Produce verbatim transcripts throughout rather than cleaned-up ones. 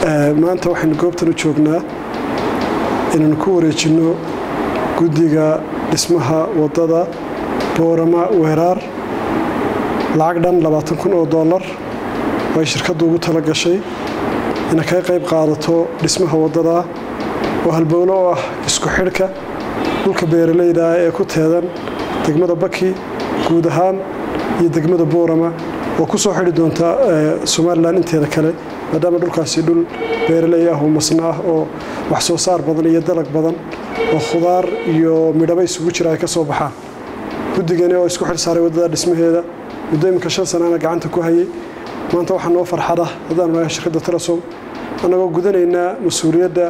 maanta waxaynu goobtan u joognaa inaynu ku wareejinno guddiga dhismaha waddada Boorama Weeraar lacag dhan labaatan kun oo dollar oo ay shirkaddu ugu tala gashay inay ka qayb qaadato dhismaha waddada oo halbowlo oo ah isku xidhka dhulka beeralayda ee ku teedan degmada Baki guud ahaan iyo degmada Boorama oo ku soo xidhi doonta Soomaaliland inteeda kale maadaama dhulkaasi dhul beeralay ah oo masna ah oo wax soo saar badan iyo dalag badan oo khudaar iyo midhaba isugu jira ay ka soo baxaan guddigani oo isku xil saaray waddada dhismaheeda muddo imika shan sano gacanta ku hayay maanta waxaan noo farxada hadaan nahay shirkadda Telesom anagoo gudanayna mas'uuliyadda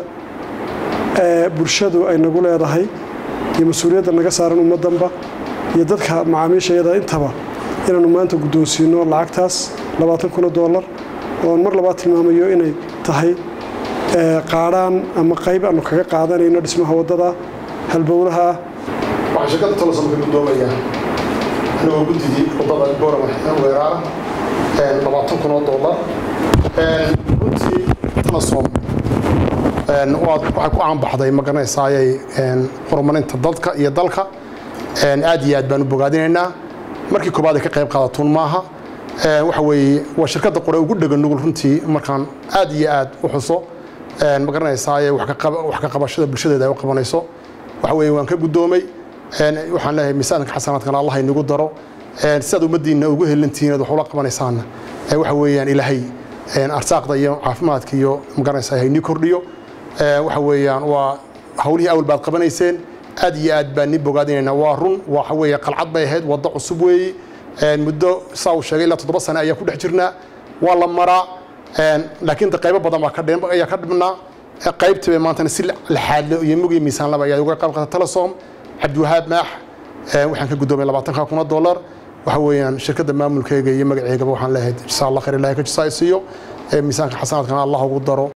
ee bulshadu ay nagu leedahay iyo mas'uuliyadda naga saaran ummadanba iyo dadka macaamiisheeda intaba inaanu maanta guddoonsiino lacagtaas labaatan kun oo dollar oo mar labaad tilmaamayo inay tahay ee qaadaan ama qayb aanu kaga qaadanayno dhismaha waddada halbowlaha waxa shirkadda Telesom ka guddoomaya anagoo guddigii waddada Boorama Weeraar ee labaatan kun oo dollar ee runtii Telesom een waxa ku aan baxday ma garanaysaa een horumarinta dadka iyo dalka een aad iyo aad baan u bogaadinaynaa markii koobaad ka qayb qaadatoon maaha ee waxa weeye waa shirkadda qore ugu dhagan nugul runtii markaan aad iyo aad u xuso een ma garanaysaa wax ka wax ka qabashada bulshadeeda ay u qabanayso waxa weeye waan ka guddoomay een waxaan leeyahay miisaanka xasanaadkan Allah inagu daro een sida umadiina ugu helantiina wax ula qabanaysaan ee waxa weeyaan ilaahay een arsaaqda iyo caafimaadka iyo ma garanaysaa ay ni kordhiyo ee waxa weeyaan waa hawlihii awal baad qabanayseen aad iyo aad baan ni bogaadinayna waa run waxa weeye qalcad bay ahayd waddo cusub weeye een muddo saaw sheegay ilaa toddoba sano ayaa ku dhex jirnaa waa la maraa een laakiin qaybo badan baa ka dheem ayaa ka dhibnaa qaybtii maanta si la xaadlo iyo mugi miisaan laba ayaa uga qayb qaatay Telesom Cabdiwahaab Maax waxaan ka guddoomay labaatan kun oo dollar waxa weeyaan shirkadda maamulkeega iyo magaceega waxaan leeyahay insha Allah khayr ilaahay ka jisaysiyo miisaanka xasanaadkan Allah ugu daro